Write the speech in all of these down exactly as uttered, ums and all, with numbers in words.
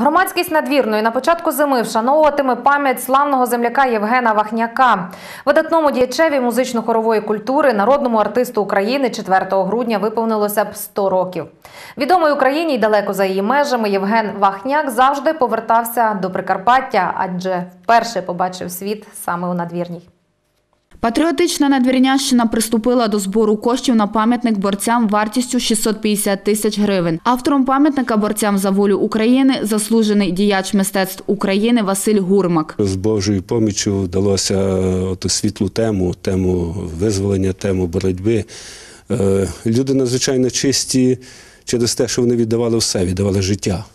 Громадськість Надвірної на початку зими вшановуватиме пам'ять славного земляка Євгена Вахняка. Видатному діячеві музично-хорової культури, народному артисту України четвертого грудня виповнилося б сто років. Відомий Україні й далеко за її межами, Євген Вахняк завжди повертався до Прикарпаття, адже вперше побачив світ саме у Надвірній. Патріотична Надвірнянщина приступила до збору коштів на пам'ятник борцям вартістю шістсот п'ятдесят тисяч гривень. Автором пам'ятника борцям за волю України – заслужений діяч мистецтв України Василь Гурмак. З Божою поміччю вдалося оту світлу тему, тему визволення, тему боротьби. Люди надзвичайно чисті через те, що вони віддавали все, віддавали життя.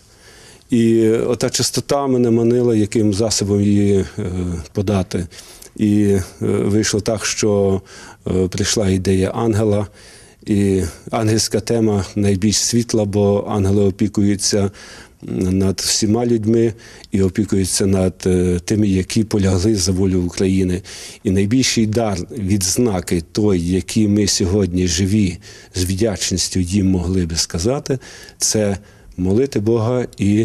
І ота чистота мене манила, яким засобом її подати. І вийшло так, що прийшла ідея ангела, і ангельська тема найбільш світла, бо ангели опікуються над всіма людьми і опікуються над тими, які полягли за волю України. І найбільший дар, відзнаки той, які ми сьогодні живі, з вдячністю їм могли би сказати, це молити Бога і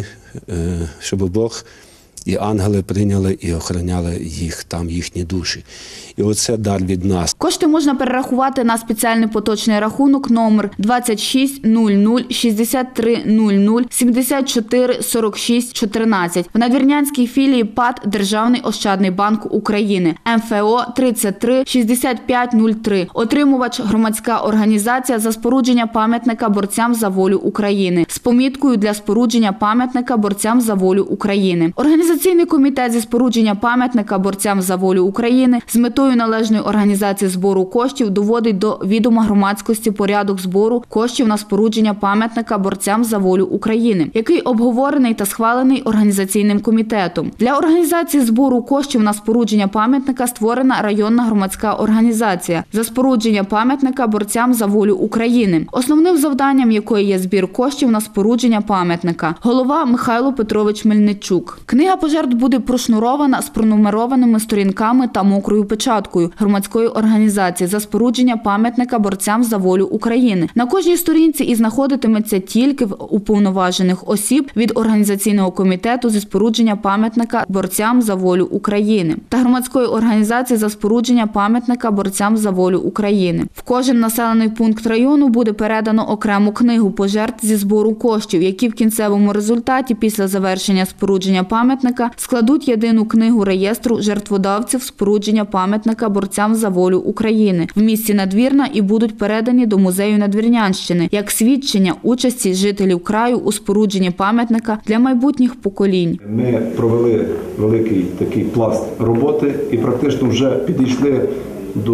щоб Бог і ангели прийняли і охороняли їх, там їхні душі. І оце дар від нас. Кошти можна перерахувати на спеціальний поточний рахунок номер двадцять шість нуль нуль шістдесят три нуль нуль сімдесят чотири сорок шість чотирнадцять в Надвірнянській філії ПАТ Державний ощадний банк України Ем Фе О тридцять три шістдесят п'ять нуль три. Отримувач – громадська організація за спорудження пам'ятника борцям за волю України з поміткою для спорудження пам'ятника борцям за волю України. Організаційний комітет зі спорудження пам'ятника борцям за волю України з метою належної організації збору коштів доводить до відома громадськості порядок збору коштів на спорудження пам'ятника борцям за волю України, який обговорений та схвалений організаційним комітетом. Для організації збору коштів на спорудження пам'ятника створена районна громадська організація за спорудження пам'ятника борцям за волю України, основним завданням якої є збір коштів на спорудження пам'ятника. Голова Михайло Петрович Мельничук. Книга пожертв буде прошнурована з пронумерованими сторінками та мокрою печаткою громадської організації за спорудження пам'ятника борцям за волю України. На кожній сторінці і знаходитиметься тільки в уповноважених осіб від організаційного комітету зі спорудження пам'ятника борцям за волю України та громадської організації за спорудження пам'ятника борцям за волю України. В кожен населений пункт району буде передано окрему книгу пожертв зі збору коштів, які в кінцевому результаті після завершення спорудження пам'ятника складуть єдину книгу реєстру жертводавців спорудження пам'ятника борцям за волю України в місті Надвірна і будуть передані до музею Надвірнянщини як свідчення участі жителів краю у спорудженні пам'ятника для майбутніх поколінь. Ми провели великий такий пласт роботи і практично вже підійшли до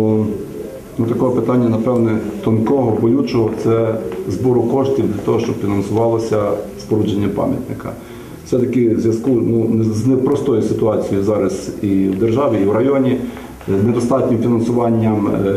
ну, такого питання, напевне, тонкого, болючого – це збору коштів для того, щоб фінансувалося спорудження пам'ятника. Все-таки в зв'язку ну, з непростою ситуацією зараз і в державі, і в районі, з недостатнім фінансуванням е,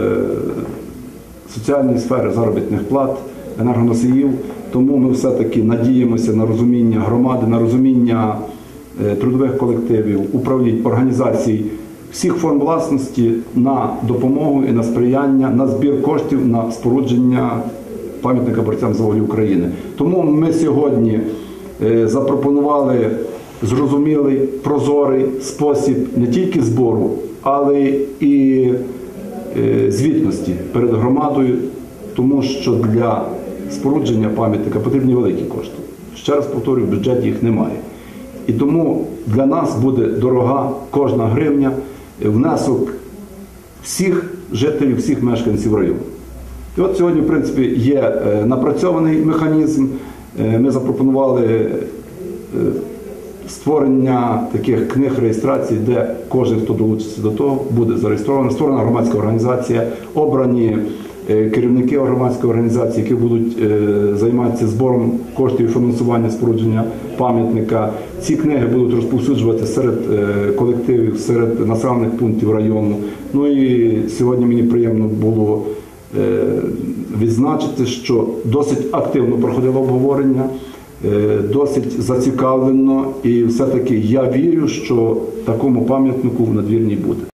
соціальної сфери, заробітних плат, енергоносіїв. Тому ми все-таки надіємося на розуміння громади, на розуміння е, трудових колективів, управлінь, організацій, всіх форм власності на допомогу і на сприяння, на збір коштів на спорудження пам'ятника борцям за волю України. Тому ми сьогодні запропонували зрозумілий, прозорий спосіб не тільки збору, але і звітності перед громадою, тому що для спорудження пам'ятника потрібні великі кошти. Ще раз повторюю, в бюджеті їх немає. І тому для нас буде дорога кожна гривня, внесок всіх жителів, всіх мешканців району. І от сьогодні, в принципі, є напрацьований механізм. Ми запропонували створення таких книг реєстрацій, де кожен, хто долучиться до того, буде зареєстрований. Створена громадська організація, обрані керівники громадської організації, які будуть займатися збором коштів і фінансування спорудження пам'ятника. Ці книги будуть розповсюджувати серед колективів, серед населених пунктів району. Ну і сьогодні мені приємно було відзначити, що досить активно проходило обговорення, досить зацікавлено, і все-таки я вірю, що такому пам'ятнику в Надвірній буде.